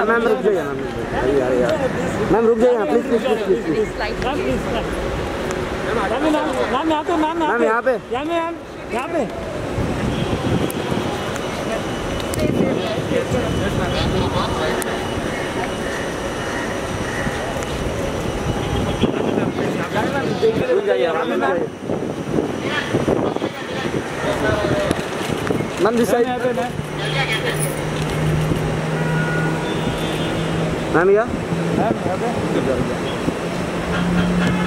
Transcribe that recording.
ma'am रुक जाइए ma'am रुक जाइए please please please please ma'am यहाँ पे मैम यहाँ पे यहाँ पे रुक जाइए मैम दिस साइड मैम या मैम यहाँ पे